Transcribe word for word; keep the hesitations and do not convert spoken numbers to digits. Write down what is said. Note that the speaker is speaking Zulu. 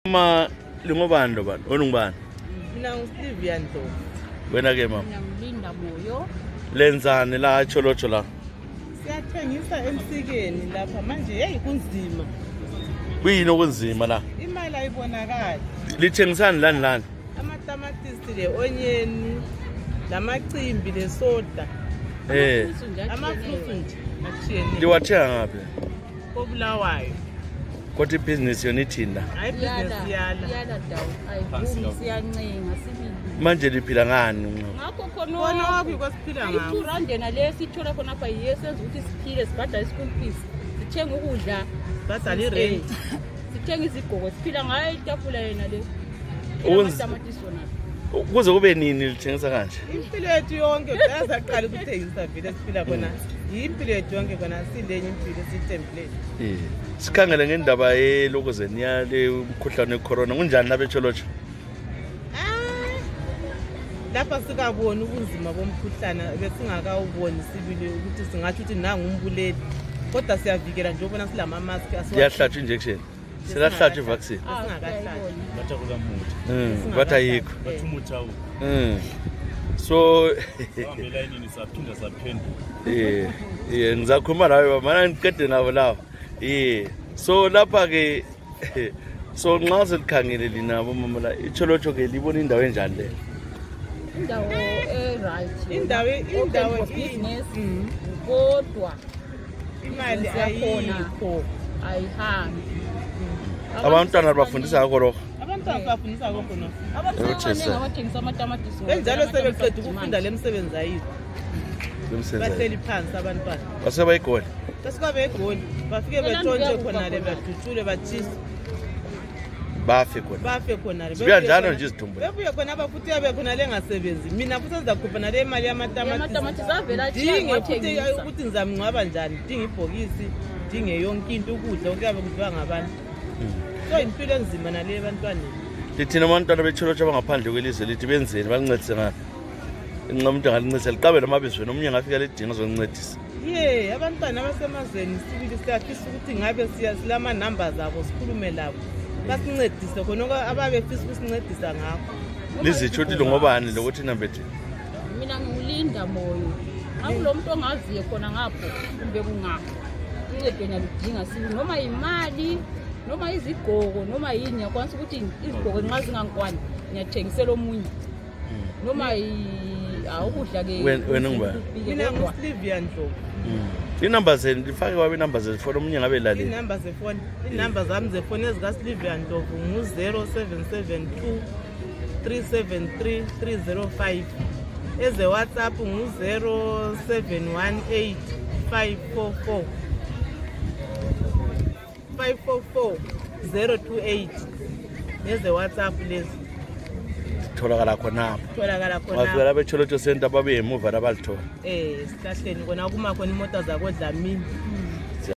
Ma lingobani lo bani? Onungubani? Mina ngiSivian Ndlovu. Wena ke mama? Mina ngilinda Moyo. Lenzani la eTsholotsho la? Siyathengisa emsikeni lapha manje hey kunzima. Kuyini okunzima la? Imali ayibonakala. Lithengisani lani lani? Amatamatisi le onion, lamacimbi le soda. Eh. Amafruit nje akutshiyene. Liwathenga ngaphi? Kobulawayo. Kodwa ibusiness yona ithinda. Hayi business yala. Yala dawo. Ayivumi siyancenga sibili. Manje liphila ngani? Ngakho khona Khona wapi kwasiphila ngakho. two rand na le sithola khona apha yesenza ukuthi siphile sibhadala ischool fees. Sithenga ukudla, Badala irent. sithenga izigqoko siphila ngayo itafula yena le. Amatamatisi wona. Kuze kube nini lithengisa kanje? Impilo yethu yonke uyazaqala ukuthengisa vile siphila khona. Impilo yethu yonke khona silenye impilo sithembile. Eh. Sikhangele ngendaba yelokozeni yale umkhuhlane wecorona kunjani lapha eTsholotsho? Ah. Lapha sikabona ubunzima bomkhuhlane besingakawuboni sibili ukuthi singathi uthi nangu umbuleli. Kodwa siyavikela nje ubona silama mask asiwa. Yahlatshwa injection. Selahlatshwa ivaccine. Singakahlatshwa. Bathi kulamuthi. Mm, batayikho. Bathi umuthi awu. Mm. So Hambela yini saphinda saphendula. eh eh ngizakhuluma nawe mana ngiqede nabo lawo. Eh so lapha ke so nxa selikhangele linabo mama la eTsholotsho ke libona indawo enjani le? Indawo eh right. Indawo indawo business. Kodwa imali ayikho. ayihambi. Abantwana bafundisa ngakho lokho. Abantwana bafundisa ngakho no. Abancane abathengisa amatamatisi. Benjalo sebeqeda ukufunda lemsebenzi ayikho. Lemsebenzi. Bahleli phansi abantwana. Basebayigoli. Basikabe egoli bafike betshontshe khona le badutshule bathisa. Bafe khona. Bafe khona le. Sibuya njalo nje izidumbu. Bebuye khona abafuthi yabe khona lengasebenzi. Mina futhi sizakhupha nale imali yamatamatisi. Amatamatisi avela achiya Dinge futhi ngokuthengisa. ukuthi ngizamngcwaba njani. Dinge ibhokisi, dinge yonke into ukudla okuyabe kudliwa ngabantu. So impilo enzima nale ebantwaneni. Lithina abantwana beTsholotsho abangaphandle kwelizwe lithi benzeni balincedise ngani? Inqamuntu ngalincedisa liqabe lamabizo wena umunye ngafika ledinga zokuncedisa. Yeah, abantwana abasemazweni sibili siyafisa ukuthi ngabe silama numbers abo sikhulume labo. Basincedise khona ababefisa ukusincedisa ngakho. Lizitsho ukuthi ngobani lokuthi nambethe. Mina ngilinda Moyo. Akulomuntu ongaziyo khona ngapho kumbe kungapho. Uncedo nyaludinga sibi noma imali noma izigqoko noma yini yakwanisa ukuthi izigqoko nxa zingankwani ngiyathengisela omunye. Noma awukudla ke wena ngubani? Mina ngiSivian Ndlovu. Inamba zenu lifake kwabe inamba zefoni omunye ngabe lale. Inamba zefoni, inamba zami zefoni ezikaSivian Ndlovu ngu zero seven seven two three seven three three zero five. Eze WhatsApp ngu zero seven one eight five four four five four four zero two eight. Eze WhatsApp lezi. Tholakala khona. Tholakala khona. Wafika lapha eTsholotsho Center babe emuva labalithola. Eh, sihlahleni kona kuma khona imota zakodlamini.